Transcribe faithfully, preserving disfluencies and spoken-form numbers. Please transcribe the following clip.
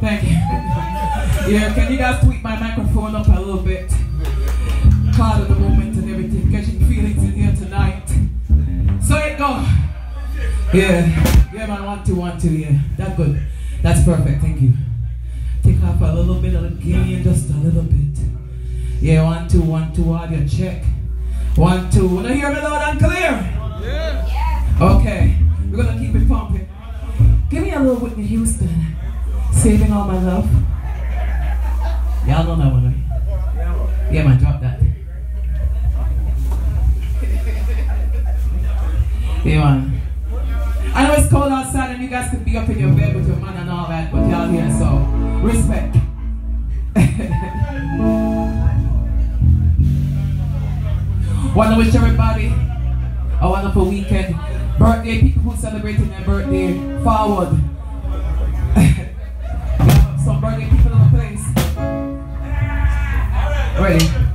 Thank you. Yeah, can you guys tweak my microphone up a little bit? Cloud of the moment and everything. Catching feelings in here tonight. So it go. Yeah. Yeah, man. One, two, one, two. Yeah. That's good. That's perfect. Thank you. Take off a little bit of the gain, just a little bit. Yeah, one, two, one, two. Audio check. One, two. Wanna hear me loud and clear? Yeah. Okay. We're gonna keep it pumping. Give me a little Whitney Houston. Saving All My Love. Y'all know that one, right? Yeah, man, drop that. Yeah, man. I know it's cold outside and you guys could be up in your bed with your man and all that, but y'all here, so respect. Want to wish everybody a wonderful weekend. Birthday, people who celebrating their birthday, forward. Some birthday people in the place. Ready?